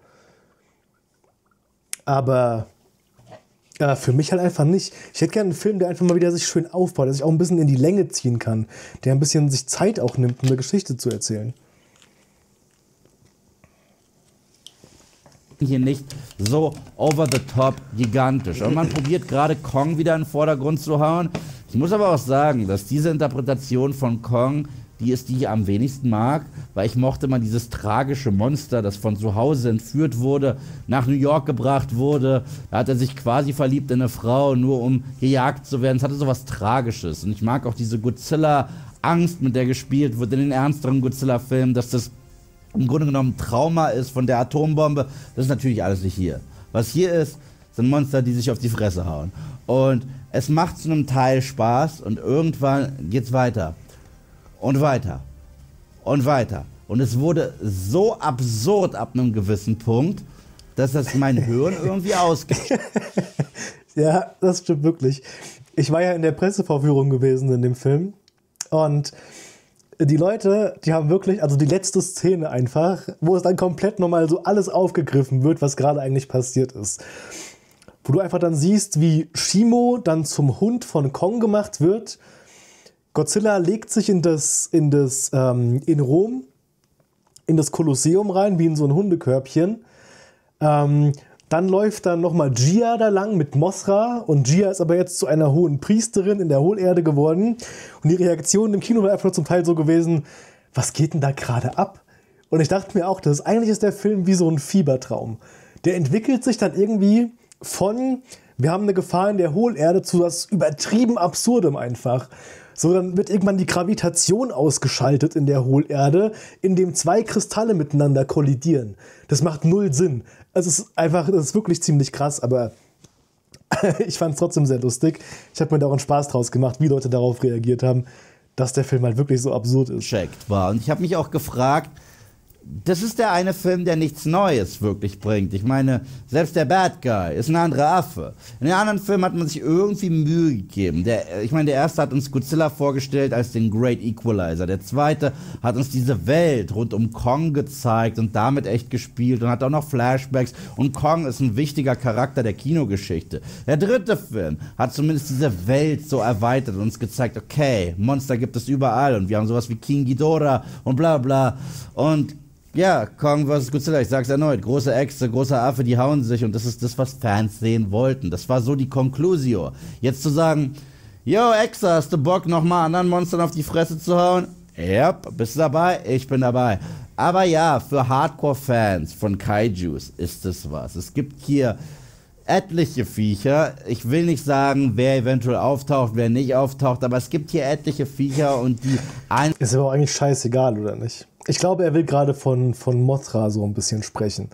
Aber für mich halt einfach nicht. Ich hätte gerne einen Film, der einfach mal wieder sich schön aufbaut, der sich auch ein bisschen in die Länge ziehen kann, der ein bisschen sich Zeit auch nimmt, um eine Geschichte zu erzählen. Hier nicht so over the top gigantisch. Und man probiert gerade Kong wieder in den Vordergrund zu hauen. Ich muss aber auch sagen, dass diese Interpretation von Kong, die ist die ich am wenigsten mag, weil ich mochte mal dieses tragische Monster, das von zu Hause entführt wurde, nach New York gebracht wurde. Da hat er sich quasi verliebt in eine Frau, nur um gejagt zu werden. Es hatte so was Tragisches. Und ich mag auch diese Godzilla-Angst, mit der gespielt wird in den ernsteren Godzilla-Filmen, dass das im Grunde genommen Trauma ist von der Atombombe. Das ist natürlich alles nicht hier. Was hier ist, sind Monster, die sich auf die Fresse hauen. Und es macht zu einem Teil Spaß und irgendwann geht's weiter. Und weiter. Und weiter. Und es wurde so absurd ab einem gewissen Punkt, dass das mein Hirn irgendwie ausgeht. Ja, das stimmt wirklich. Ich war ja in der Pressevorführung gewesen in dem Film. Und die Leute, die haben wirklich, also die letzte Szene einfach, wo es dann komplett nochmal so alles aufgegriffen wird, was gerade eigentlich passiert ist. Wo du einfach dann siehst, wie Shimo dann zum Hund von Kong gemacht wird. Godzilla legt sich in Rom, in das Kolosseum rein, wie in so ein Hundekörbchen. Dann läuft dann nochmal Gia da lang mit Mothra und Gia ist aber jetzt zu einer hohen Priesterin in der Hohlerde geworden und die Reaktion im Kino war einfach nur zum Teil so gewesen, was geht denn da gerade ab? Und ich dachte mir auch, eigentlich ist der Film wie so ein Fiebertraum. Der entwickelt sich dann irgendwie von, wir haben eine Gefahr in der Hohlerde zu was übertrieben Absurdem einfach. So, dann wird irgendwann die Gravitation ausgeschaltet in der Hohlerde, in dem 2 Kristalle miteinander kollidieren. Das macht 0 Sinn. Also es ist einfach, das ist wirklich ziemlich krass, aber ich fand es trotzdem sehr lustig. Ich habe mir da auch einen Spaß draus gemacht, wie Leute darauf reagiert haben, dass der Film halt wirklich so absurd ist. Checkt war. Und ich habe mich auch gefragt, das ist der eine Film, der nichts Neues wirklich bringt. Ich meine, selbst der Bad Guy ist ein anderer Affe. In den anderen Filmen hat man sich irgendwie Mühe gegeben. Der erste hat uns Godzilla vorgestellt als den Great Equalizer. Der zweite hat uns diese Welt rund um Kong gezeigt und damit echt gespielt und hat auch noch Flashbacks. Und Kong ist ein wichtiger Charakter der Kinogeschichte. Der dritte Film hat zumindest diese Welt so erweitert und uns gezeigt, okay, Monster gibt es überall und wir haben sowas wie King Ghidorah und bla bla. Und ja, Kong vs. Godzilla, ich sag's erneut, große Äxte, großer Affe, die hauen sich und das ist das, was Fans sehen wollten. Das war so die Conclusio. Jetzt zu sagen, yo, Exa, hast du Bock, nochmal anderen Monstern auf die Fresse zu hauen? Yep, bist du dabei? Ich bin dabei. Aber ja, für Hardcore-Fans von Kaijus ist es was. Es gibt hier etliche Viecher. Ich will nicht sagen, wer eventuell auftaucht, wer nicht auftaucht, aber es gibt hier etliche Viecher und die... Ist aber auch eigentlich scheißegal, oder nicht? Ich glaube, er will gerade von Mothra so ein bisschen sprechen.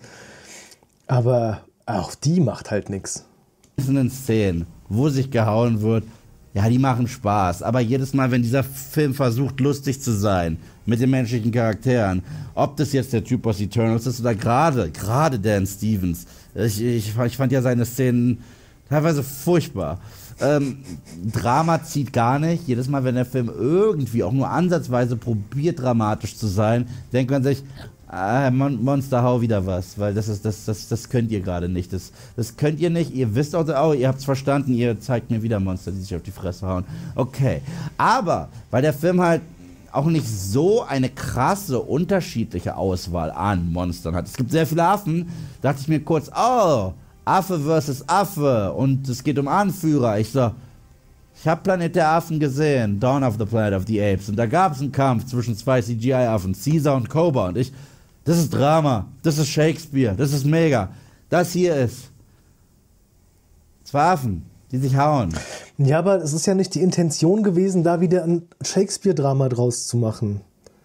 Aber auch die macht halt nichts. Einzelnen Szenen, wo sich gehauen wird, ja, die machen Spaß. Aber jedes Mal, wenn dieser Film versucht, lustig zu sein, mit den menschlichen Charakteren, ob das jetzt der Typ aus Eternals ist oder gerade Dan Stevens, ich fand ja seine Szenen teilweise furchtbar. Drama zieht gar nicht. Jedes Mal, wenn der Film irgendwie auch nur ansatzweise probiert, dramatisch zu sein, denkt man sich, Monster, hau wieder was, weil das könnt ihr gerade nicht. Das könnt ihr nicht. Ihr wisst auch, ihr habt's verstanden, ihr zeigt mir wieder Monster, die sich auf die Fresse hauen. Okay. Aber, weil der Film halt auch nicht so eine krasse, unterschiedliche Auswahl an Monstern hat. Es gibt sehr viele Affen, dachte ich mir kurz, Affe versus Affe und es geht um Anführer. Ich habe Planet der Affen gesehen, Dawn of the Planet of the Apes, und da gab es einen Kampf zwischen zwei CGI-Affen, Caesar und Cobra, und das ist Drama, das ist Shakespeare, das ist mega. Das hier ist zwei Affen, die sich hauen. Ja, aber es ist ja nicht die Intention gewesen, da wieder ein Shakespeare-Drama draus zu machen.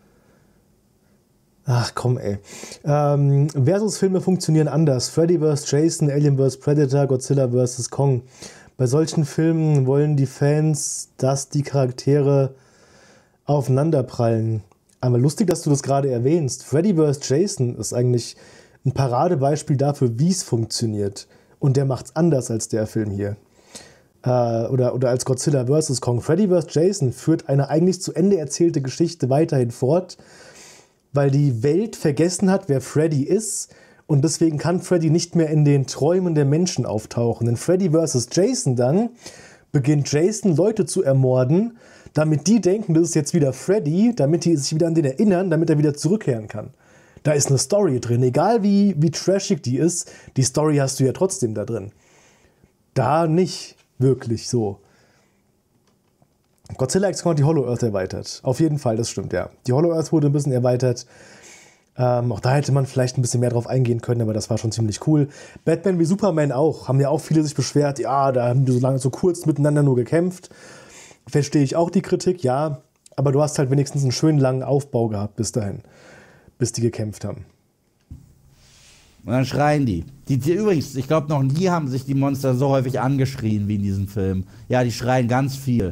Ach komm, ey. Versus-Filme funktionieren anders. Freddy vs. Jason, Alien vs. Predator, Godzilla vs. Kong. Bei solchen Filmen wollen die Fans, dass die Charaktere aufeinanderprallen. Aber lustig, dass du das gerade erwähnst. Freddy vs. Jason ist eigentlich ein Paradebeispiel dafür, wie es funktioniert. Und der macht's anders als der Film hier. Oder als Godzilla vs. Kong. Freddy vs. Jason führt eine eigentlich zu Ende erzählte Geschichte weiterhin fort, weil die Welt vergessen hat, wer Freddy ist, und deswegen kann Freddy nicht mehr in den Träumen der Menschen auftauchen. In Freddy vs. Jason dann beginnt Jason Leute zu ermorden, damit die denken, das ist jetzt wieder Freddy, damit die sich wieder an den erinnern, damit er wieder zurückkehren kann. Da ist eine Story drin, egal wie trashig die ist, die Story hast du ja trotzdem da drin. Da nicht wirklich so. Godzilla X Kong hat die Hollow Earth erweitert. Auf jeden Fall, das stimmt, ja. Die Hollow Earth wurde ein bisschen erweitert. Auch da hätte man vielleicht ein bisschen mehr drauf eingehen können, aber das war schon ziemlich cool. Batman wie Superman auch. Haben ja auch viele sich beschwert, ja, da haben die so kurz miteinander nur gekämpft. Verstehe ich auch die Kritik, ja. Aber du hast halt wenigstens einen schönen langen Aufbau gehabt bis dahin, bis die gekämpft haben. Und dann schreien die. Übrigens, ich glaube, noch nie haben sich die Monster so häufig angeschrien wie in diesem Film. Ja, die schreien ganz viel.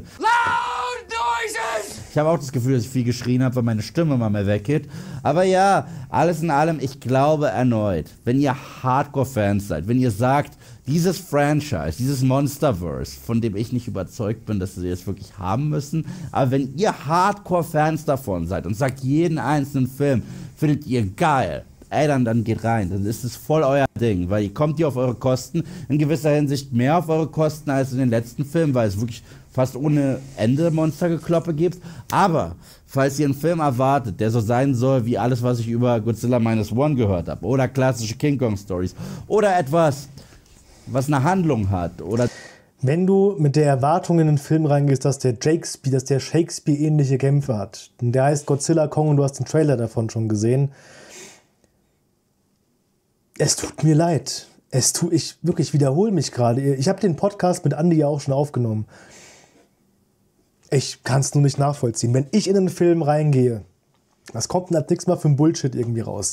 Ich habe auch das Gefühl, dass ich viel geschrien habe, weil meine Stimme immer mehr weggeht. Aber ja, alles in allem, ich glaube erneut, wenn ihr Hardcore-Fans seid, wenn ihr sagt, dieses Franchise, dieses Monsterverse, von dem ich nicht überzeugt bin, dass sie es wirklich haben müssen, aber wenn ihr Hardcore-Fans davon seid und sagt, jeden einzelnen Film findet ihr geil, ey, dann geht rein, dann ist es voll euer Ding, weil ihr kommt hier auf eure Kosten, in gewisser Hinsicht mehr auf eure Kosten als in den letzten Filmen, weil es wirklich fast ohne Ende Monstergekloppe gibt. Aber falls ihr einen Film erwartet, der so sein soll wie alles, was ich über Godzilla Minus One gehört habe, oder klassische King Kong Stories, oder etwas, was eine Handlung hat, oder... Wenn du mit der Erwartung in den Film reingehst, dass der Shakespeare ähnliche Kämpfe hat, der heißt Godzilla Kong und du hast den Trailer davon schon gesehen, es tut mir leid. Ich wiederhole mich gerade. Ich habe den Podcast mit Andi ja auch schon aufgenommen. Ich kann es nur nicht nachvollziehen. Wenn ich in einen Film reingehe, das kommt als nichts mal für ein Bullshit irgendwie raus.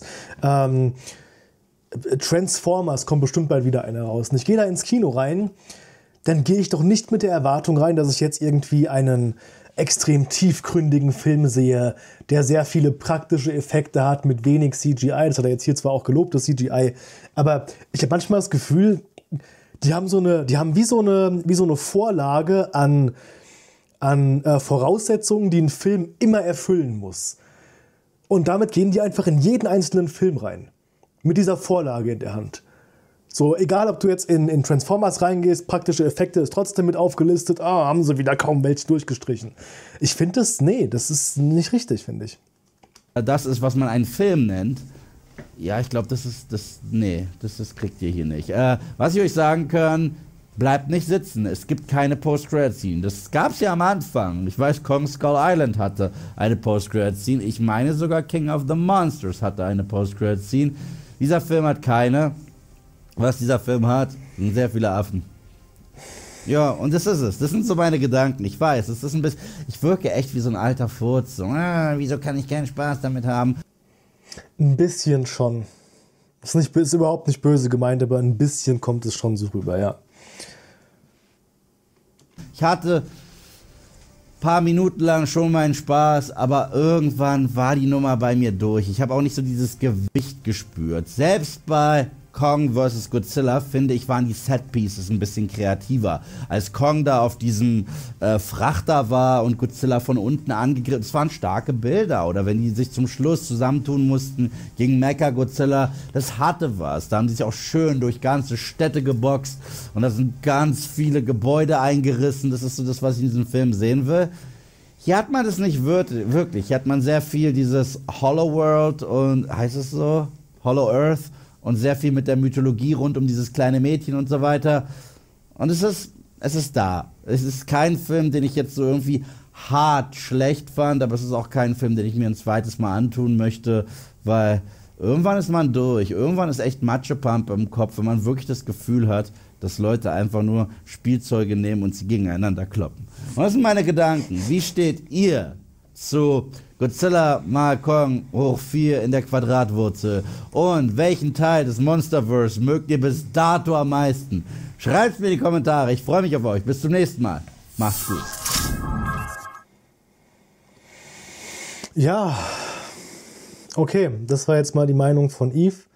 Transformers kommt bestimmt bald wieder einer raus. Und ich gehe da ins Kino rein, dann gehe ich doch nicht mit der Erwartung rein, dass ich jetzt irgendwie einen extrem tiefgründigen Film sehe, der sehr viele praktische Effekte hat mit wenig CGI. Das hat er jetzt hier zwar auch gelobt, das CGI, aber ich habe manchmal das Gefühl, die haben wie so eine Vorlage an Voraussetzungen, die ein Film immer erfüllen muss. Und damit gehen die einfach in jeden einzelnen Film rein. Mit dieser Vorlage in der Hand. So, egal ob du jetzt in Transformers reingehst, praktische Effekte ist trotzdem mit aufgelistet, haben sie wieder kaum welche durchgestrichen. Ich finde das ist nicht richtig, finde ich. Das ist, was man einen Film nennt. Ja, ich glaube, das kriegt ihr hier nicht. Was ich euch sagen kann, bleibt nicht sitzen. Es gibt keine Post-Credit-Scene. Das gab es ja am Anfang. Ich weiß, Kong Skull Island hatte eine Post-Credit-Scene. Ich meine sogar King of the Monsters hatte eine Post-Credit-Scene. Dieser Film hat keine. Was dieser Film hat, sind sehr viele Affen. Ja, und das ist es. Das sind so meine Gedanken. Ich weiß, es ist ein bisschen. Ich wirke echt wie so ein alter Furz. So, wieso kann ich keinen Spaß damit haben? Ein bisschen schon. Ist überhaupt nicht böse gemeint, aber ein bisschen kommt es schon so rüber, ja. Ich hatte paar Minuten lang schon meinen Spaß, aber irgendwann war die Nummer bei mir durch. Ich habe auch nicht so dieses Gewicht gespürt. Selbst bei Kong vs. Godzilla, finde ich, waren die Setpieces ein bisschen kreativer. Als Kong da auf diesem Frachter war und Godzilla von unten angegriffen, das waren starke Bilder. Oder wenn die sich zum Schluss zusammentun mussten gegen Mecha-Godzilla, das hatte was. Da haben die sich auch schön durch ganze Städte geboxt und da sind ganz viele Gebäude eingerissen. Das ist so das, was ich in diesem Film sehen will. Hier hat man das nicht wirklich. Hier hat man sehr viel dieses Hollow World und, heißt es so? Hollow Earth. Und sehr viel mit der Mythologie rund um dieses kleine Mädchen und so weiter. Und es ist da. Es ist kein Film, den ich jetzt so irgendwie hart schlecht fand, aber es ist auch kein Film, den ich mir ein zweites Mal antun möchte, weil irgendwann ist man durch. Irgendwann ist echt Matschepamp im Kopf, wenn man wirklich das Gefühl hat, dass Leute einfach nur Spielzeuge nehmen und sie gegeneinander kloppen. Und das sind meine Gedanken. Wie steht ihr zu Godzilla mal Kong hoch 4 in der Quadratwurzel? Und welchen Teil des Monsterverse mögt ihr bis dato am meisten? Schreibt mir in die Kommentare, ich freue mich auf euch. Bis zum nächsten Mal. Macht's gut. Ja, okay, das war jetzt mal die Meinung von Yves.